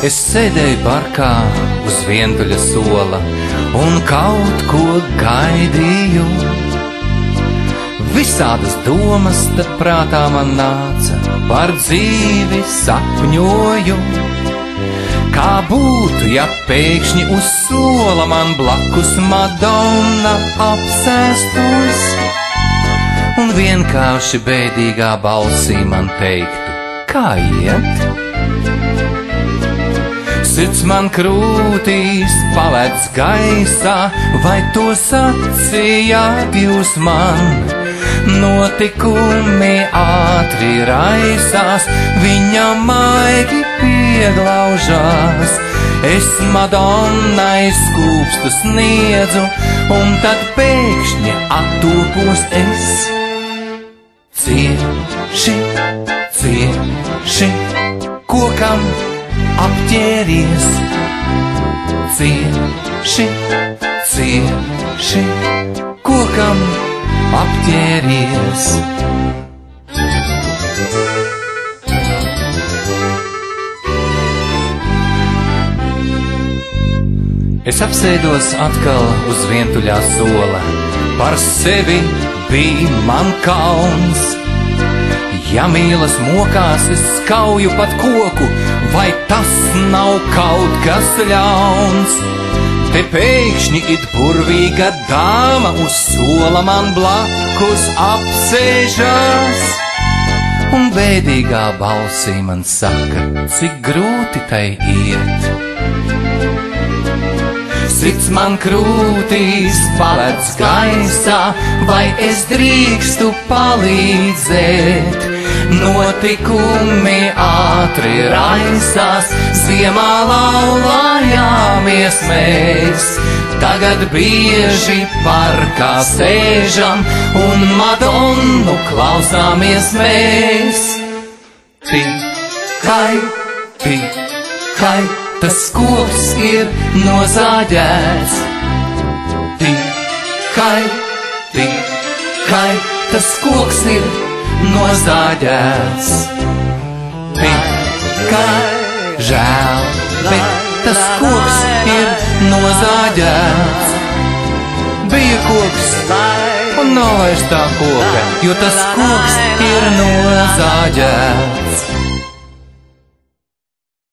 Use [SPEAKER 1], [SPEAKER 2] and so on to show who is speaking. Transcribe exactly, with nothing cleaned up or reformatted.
[SPEAKER 1] Es sēdēju parkā uz vientuļa sola un kaut ko gaidīju. Visādas domas tad prātā man nāca, par dzīvi sapņoju. Kā būtu, ja pēkšņi uz sola man blakus Madonna apsēstos un vienkārši bēdīgā balsī man teiktu, kā iet? Sirds man krūtīs palec gaisā, vai to sacījāt jūs man? Notikumi ātri raisās, viņa maigi pieglaužās. Es Madonnai skūpstu sniedzu, un tad pēkšņi attopos es. Cieši, cieši, kokam apķēries. Cieši, cieši, kokam apķēries. Es apsēdos atkal uz vientuļā sola, par sevi bija man kauns. Ja mīlas mokās, es skauju pat koku, vai tas nav kaut kas ļauns? Te pēkšņi it burvīga dāma uz sola man blakus apsēžās, un bēdīgā balsī man saka, cik grūti tai iet. Sirds man krūtīs palec gaisā, vai es drīkstu palīdzēt? Notikumi ātri raisās, ziemā laulājāmies mēs. Tagad bieži parkā sēžam un Madonnu klausāmies mēs. Tikai, tikai tas koks ir nozāģēts. Tikai, tikai tas koks ir nozāģēts. Tikai žēl, bet tas koks ir nozāģēts. Bija koks un nav vairs tā koka, jo tas koks ir nozāģēts.